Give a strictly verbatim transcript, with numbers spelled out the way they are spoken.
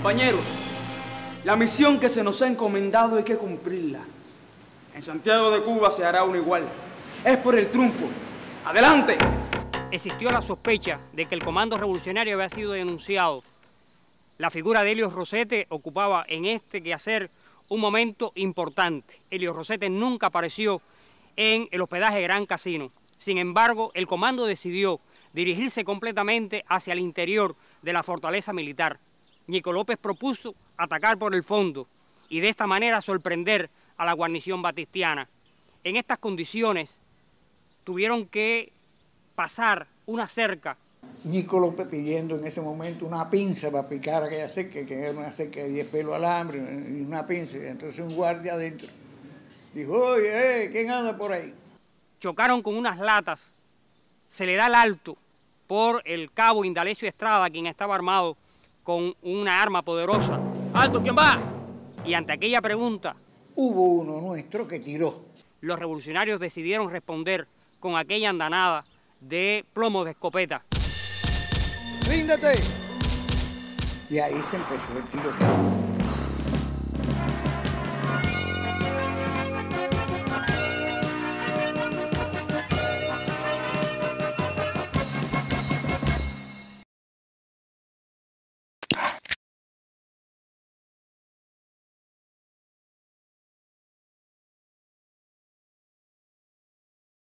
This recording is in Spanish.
Compañeros, la misión que se nos ha encomendado hay que cumplirla. En Santiago de Cuba se hará uno igual. Es por el triunfo. ¡Adelante! Existió la sospecha de que el comando revolucionario había sido denunciado. La figura de Elio Rosete ocupaba en este quehacer un momento importante. Elio Rosete nunca apareció en el hospedaje Gran Casino. Sin embargo, el comando decidió dirigirse completamente hacia el interior de la fortaleza militar. Ñico López propuso atacar por el fondo y de esta manera sorprender a la guarnición batistiana. En estas condiciones tuvieron que pasar una cerca. Ñico López pidiendo en ese momento una pinza para picar aquella cerca, que era una cerca de diez pelos alambre, y una pinza. Entonces un guardia adentro dijo, oye, eh, ¿quién anda por ahí? Chocaron con unas latas, se le da el alto por el cabo Indalecio Estrada, quien estaba armado con una arma poderosa. ¡Alto, quién va! Y ante aquella pregunta, hubo uno nuestro que tiró. Los revolucionarios decidieron responder con aquella andanada de plomos de escopeta. ¡Ríndete! Y ahí se empezó el tiroteo.